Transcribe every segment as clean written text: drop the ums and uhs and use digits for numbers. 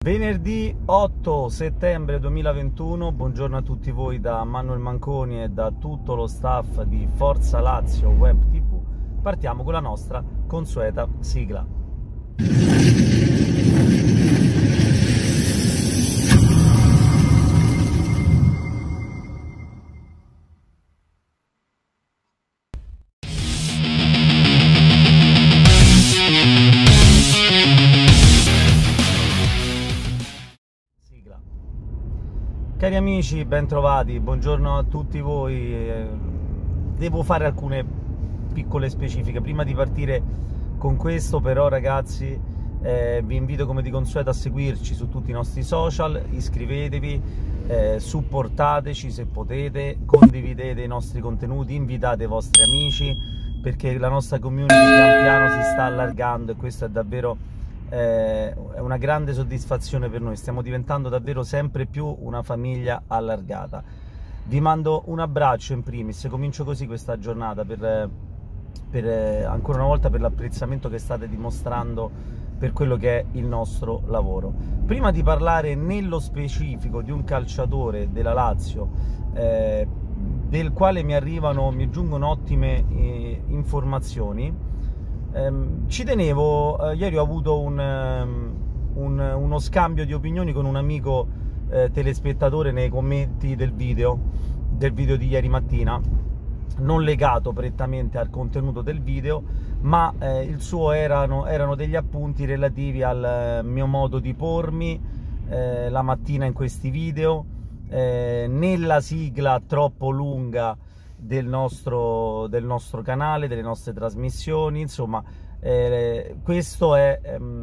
Venerdì 8 settembre 2021, buongiorno a tutti voi da Manuel Manconi e da tutto lo staff di Forza Lazio Web TV. Partiamo con la nostra consueta sigla. Cari amici, ben trovati, buongiorno a tutti voi. Devo fare alcune piccole specifiche. Prima di partire con questo, però, ragazzi, vi invito come di consueto a seguirci su tutti i nostri social, iscrivetevi, supportateci se potete, condividete i nostri contenuti, invitate i vostri amici, perché la nostra community pian piano si sta allargando e questo è davvero è una grande soddisfazione per noi. Stiamo diventando davvero sempre più una famiglia allargata. Vi mando un abbraccio in primis, comincio così questa giornata ancora una volta per l'apprezzamento che state dimostrando per quello che è il nostro lavoro. Prima di parlare nello specifico di un calciatore della Lazio del quale mi giungono ottime informazioni, ci tenevo, ieri ho avuto uno scambio di opinioni con un amico telespettatore nei commenti del video di ieri mattina, non legato prettamente al contenuto del video, ma il suo erano degli appunti relativi al mio modo di pormi la mattina in questi video, nella sigla troppo lunga del nostro canale, delle nostre trasmissioni. Insomma, questo è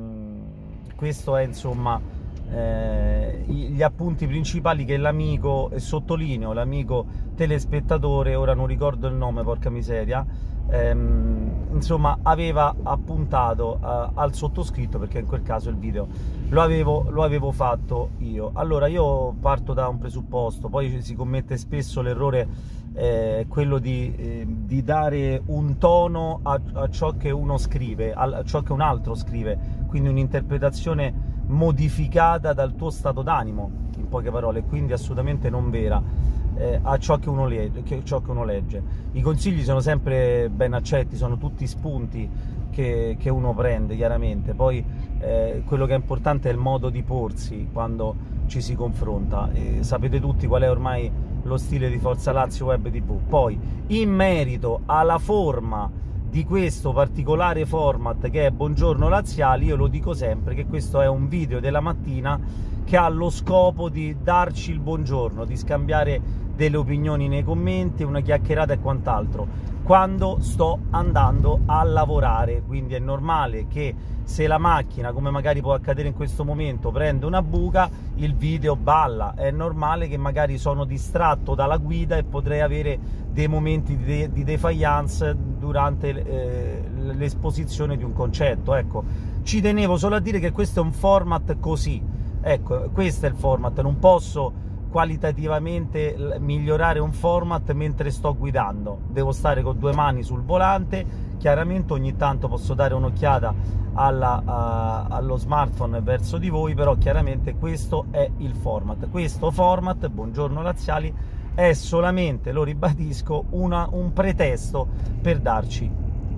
insomma gli appunti principali che l'amico, e sottolineo l'amico telespettatore, ora non ricordo il nome, porca miseria, insomma aveva appuntato al sottoscritto, perché in quel caso il video lo avevo fatto io. Allora, io parto da un presupposto, poi si commette spesso l'errore quello di dare un tono a ciò che uno scrive, a ciò che un altro scrive, quindi un'interpretazione modificata dal tuo stato d'animo, in poche parole, quindi assolutamente non vera, a ciò che uno legge. I consigli sono sempre ben accetti, sono tutti spunti che uno prende, chiaramente. Poi quello che è importante è il modo di porsi quando ci si confronta. Sapete tutti qual è ormai lo stile di Forza Lazio Web TV. Poi, in merito alla forma di questo particolare format che è Buongiorno Laziali, io lo dico sempre che questo è un video della mattina che ha lo scopo di darci il buongiorno, di scambiare delle opinioni nei commenti, una chiacchierata e quant'altro, quando sto andando a lavorare. Quindi è normale che se la macchina, come magari può accadere in questo momento, prende una buca, il video balla. È normale che magari sono distratto dalla guida e potrei avere dei momenti di defiance durante l'esposizione di un concetto. Ecco, ci tenevo solo a dire che questo è un format così. Ecco, questo è il format, non posso qualitativamente migliorare un format mentre sto guidando, devo stare con due mani sul volante. Chiaramente ogni tanto posso dare un'occhiata allo smartphone verso di voi, però chiaramente questo è il format. Questo format, Buongiorno Laziali, è solamente, lo ribadisco, un pretesto per darci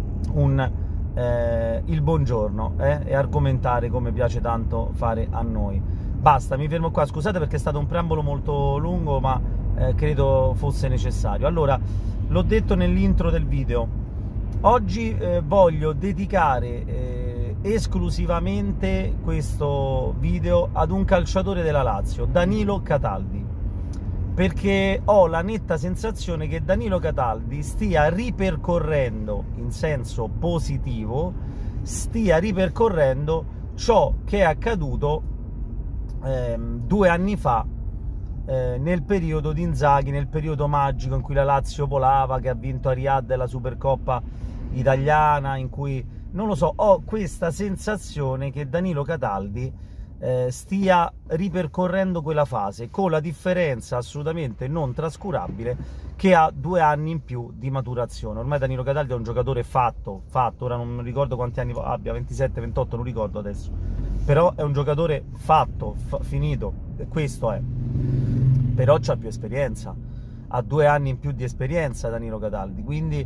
il buongiorno e argomentare come piace tanto fare a noi. Basta, mi fermo qua, scusate perché è stato un preambolo molto lungo, ma credo fosse necessario. Allora, l'ho detto nell'intro del video, oggi voglio dedicare esclusivamente questo video ad un calciatore della Lazio, Danilo Cataldi, perché ho la netta sensazione che Danilo Cataldi stia ripercorrendo, in senso positivo, stia ripercorrendo ciò che è accaduto 2 anni fa, nel periodo di Inzaghi, nel periodo magico in cui la Lazio volava, che ha vinto a Riyadh la Supercoppa italiana, in cui, non lo so, ho questa sensazione che Danilo Cataldi stia ripercorrendo quella fase, con la differenza assolutamente non trascurabile che ha 2 anni in più di maturazione. Ormai Danilo Cataldi è un giocatore fatto, ora non ricordo quanti anni abbia, 27, 28, non ricordo adesso, però è un giocatore fatto, finito, questo è. Però c'ha più esperienza, ha 2 anni in più di esperienza Danilo Cataldi, quindi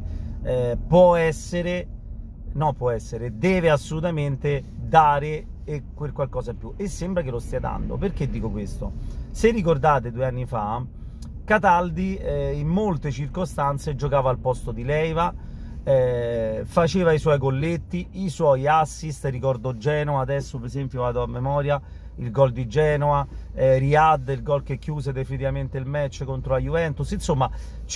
deve assolutamente dare quel qualcosa in più, e sembra che lo stia dando. Perché dico questo? Se ricordate 2 anni fa, Cataldi in molte circostanze giocava al posto di Leiva, faceva i suoi golletti, i suoi assist, ricordo Genoa, adesso per esempio vado a memoria, il gol di Genoa, Riyad, il gol che chiuse definitivamente il match contro la Juventus, insomma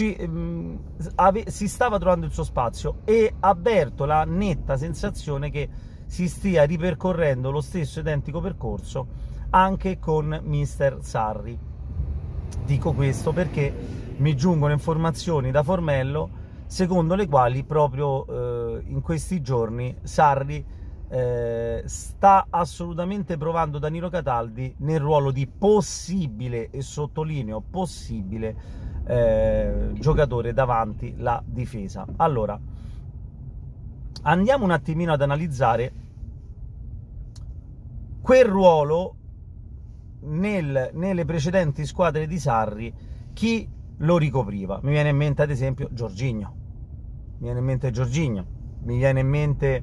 si stava trovando il suo spazio, e avverto la netta sensazione che si stia ripercorrendo lo stesso identico percorso anche con mister Sarri. Dico questo perché mi giungono informazioni da Formello secondo le quali proprio in questi giorni Sarri sta assolutamente provando Danilo Cataldi nel ruolo di possibile, e sottolineo possibile, giocatore davanti la difesa. Allora, andiamo un attimino ad analizzare quel ruolo nelle precedenti squadre di Sarri, chi lo ricopriva. Mi viene in mente ad esempio Jorginho, mi viene in mente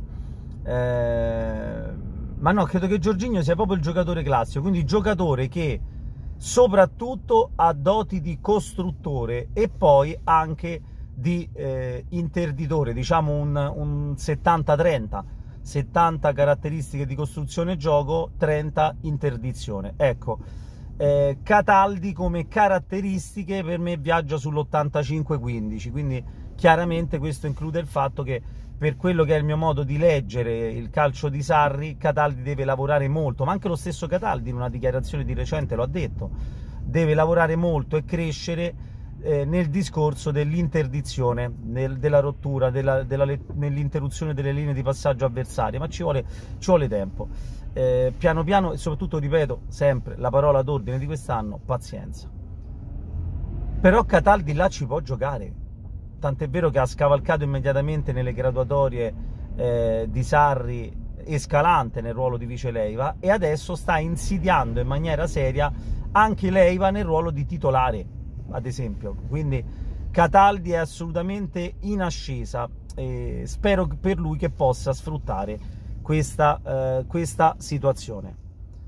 ma no, credo che Jorginho sia proprio il giocatore classico, quindi giocatore che soprattutto ha doti di costruttore e poi anche di interditore, diciamo un 70-30, 70 caratteristiche di costruzione e gioco, 30 interdizione. Ecco, Cataldi come caratteristiche per me viaggia sull'85-15, quindi chiaramente questo include il fatto che, per quello che è il mio modo di leggere il calcio di Sarri, Cataldi deve lavorare molto, ma anche lo stesso Cataldi in una dichiarazione di recente lo ha detto, deve lavorare molto e crescere nel discorso dell'interdizione, della rottura, nell'interruzione delle linee di passaggio avversarie, ma ci vuole tempo. Piano piano, e soprattutto, ripeto sempre la parola d'ordine di quest'anno: pazienza. Però Cataldi là ci può giocare, tant'è vero che ha scavalcato immediatamente nelle graduatorie di Sarri, Escalante nel ruolo di vice Leiva, e adesso sta insidiando in maniera seria anche Leiva nel ruolo di titolare, ad esempio. Quindi Cataldi è assolutamente in ascesa, e spero per lui che possa sfruttare questa situazione.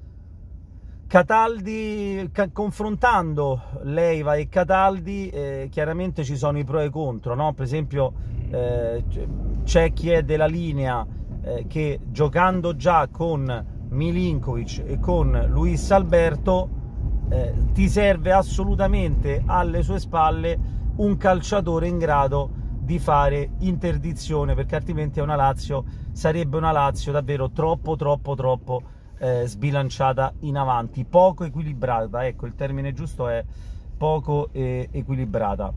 Cataldi, confrontando Leiva e Cataldi, chiaramente ci sono i pro e i contro, no? Per esempio c'è chi è della linea che, giocando già con Milinkovic e con Luis Alberto, ti serve assolutamente alle sue spalle un calciatore in grado di fare interdizione, perché altrimenti sarebbe una Lazio davvero troppo sbilanciata in avanti, poco equilibrata. Ecco, il termine giusto è poco equilibrata.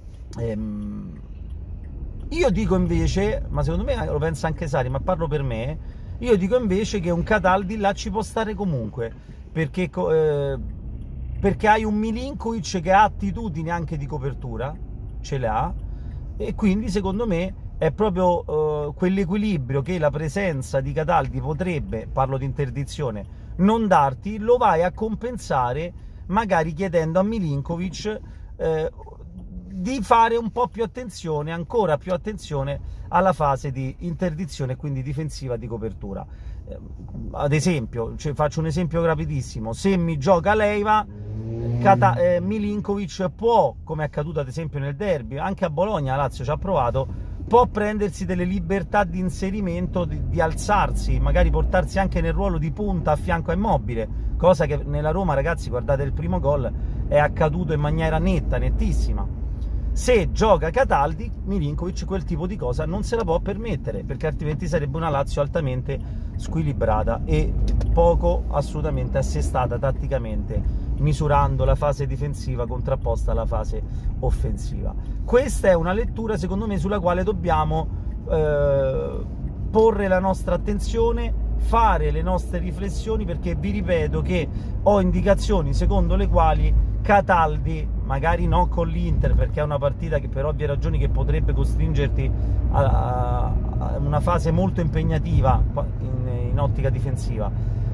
Io dico invece, ma secondo me lo pensa anche Sarri, ma parlo per me, io dico invece che un Cataldi là ci può stare comunque, perché hai un Milinkovic che ha attitudini anche di copertura, ce le ha, e quindi secondo me è proprio quell'equilibrio che la presenza di Cataldi potrebbe, parlo di interdizione, non darti, lo vai a compensare magari chiedendo a Milinkovic di fare un po' più attenzione, ancora più attenzione alla fase di interdizione, quindi difensiva, di copertura. Ad esempio, faccio un esempio rapidissimo: se mi gioca Leiva, Milinkovic può, come è accaduto ad esempio nel derby, anche a Bologna Lazio ci ha provato, può prendersi delle libertà di inserimento, di alzarsi, magari portarsi anche nel ruolo di punta a fianco a Immobile, cosa che nella Roma, ragazzi, guardate il primo gol, è accaduto in maniera netta, nettissima. Se gioca Cataldi, Milinkovic quel tipo di cosa non se la può permettere, perché altrimenti sarebbe una Lazio altamente squilibrata e poco assolutamente assestata tatticamente, misurando la fase difensiva contrapposta alla fase offensiva. Questa è una lettura, secondo me, sulla quale dobbiamo porre la nostra attenzione, fare le nostre riflessioni, perché vi ripeto che ho indicazioni secondo le quali Cataldi, magari no con l'Inter, perché è una partita che per ovvie ragioni che potrebbe costringerti a una fase molto impegnativa in ottica difensiva,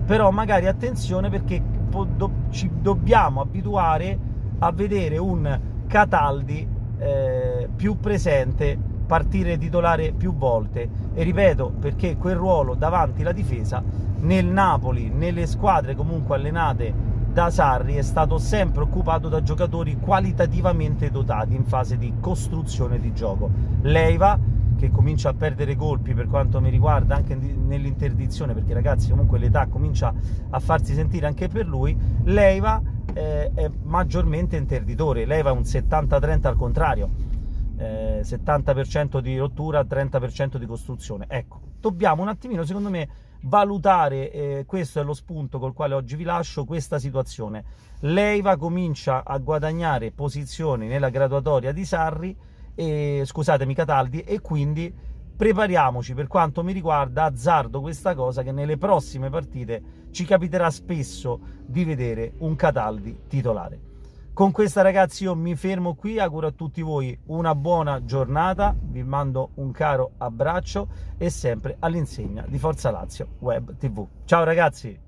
però magari attenzione, perché ci dobbiamo abituare a vedere un Cataldi più presente, partire titolare più volte, e ripeto, perché quel ruolo davanti la difesa nel Napoli, nelle squadre comunque allenate da Sarri, è stato sempre occupato da giocatori qualitativamente dotati in fase di costruzione di gioco. Leiva, che comincia a perdere colpi per quanto mi riguarda anche nell'interdizione, perché ragazzi comunque l'età comincia a farsi sentire anche per lui. Leiva è maggiormente interditore, Leiva è un 70-30 al contrario, 70% di rottura, 30% di costruzione. Ecco, dobbiamo un attimino, secondo me, valutare, questo è lo spunto col quale oggi vi lascio, questa situazione. Leiva comincia a guadagnare posizioni nella graduatoria di Sarri, scusatemi, Cataldi, e quindi prepariamoci, per quanto mi riguarda, azzardo questa cosa, che nelle prossime partite ci capiterà spesso di vedere un Cataldi titolare. Con questa, ragazzi, io mi fermo qui, auguro a tutti voi una buona giornata, vi mando un caro abbraccio e sempre all'insegna di Forza Lazio Web TV. Ciao ragazzi!